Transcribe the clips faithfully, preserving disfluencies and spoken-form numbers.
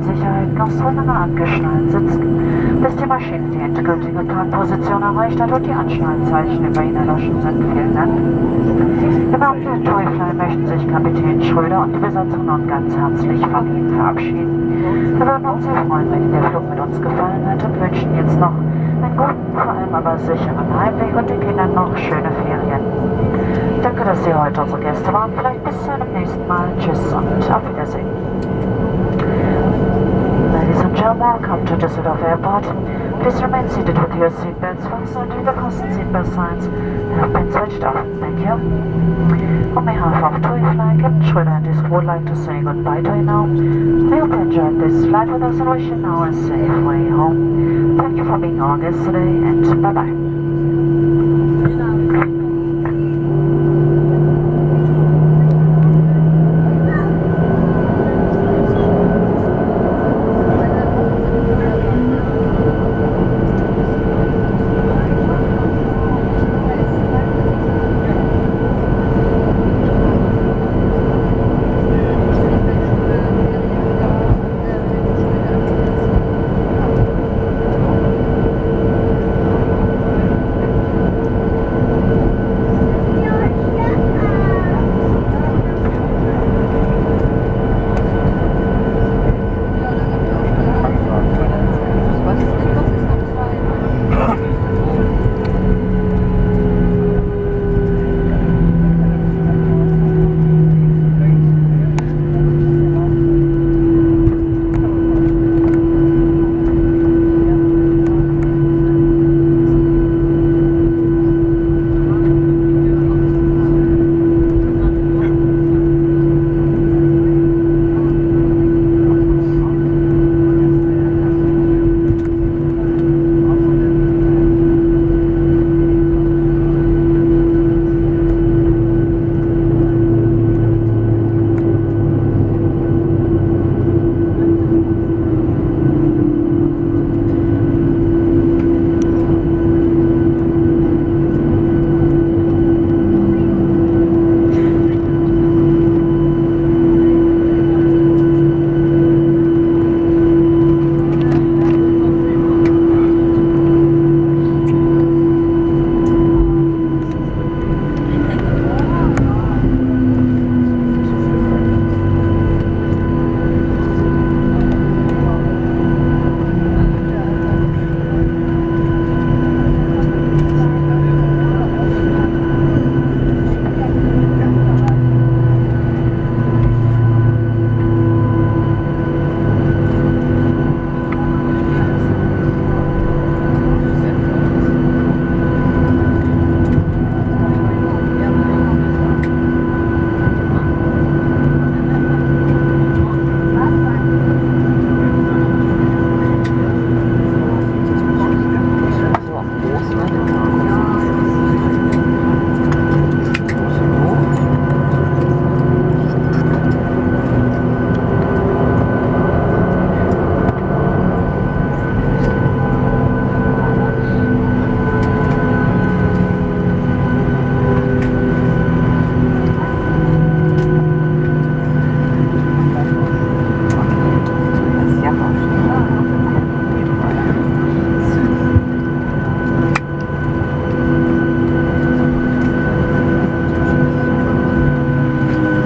Sicherheit noch so lange angeschnallt sitzt, bis die Maschine die endgültige Parkposition erreicht hat und die Anschnallzeichen über ihn erloschen sind. Vielen Dank. Die Beamten der Toyfly möchten sich Kapitän Schröder und die Besatzung nun ganz herzlich von Ihnen verabschieden. Wir würden uns sehr freuen, wenn Ihnen der Flug mit uns gefallen hat und wünschen jetzt noch einen guten, vor allem aber sicheren Heimweg und den Kindern noch schöne Ferien. Danke, dass Sie heute unsere Gäste waren. Vielleicht bis zu einem nächsten Mal. Tschüss und auf Wiedersehen. Ladies and gentlemen, welcome to Düsseldorf Airport. Please remain seated with your seatbelts fastened until the fasten seatbelt signs have been switched off. Thank you. On behalf of Toyfly, Captain Schröder and his crew would like to say goodbye to you now. We hope you enjoyed this flight with us and wish you now a safe way home. Thank you for being our guest today and bye-bye.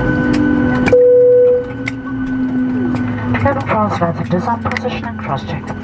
Design position and cross-check the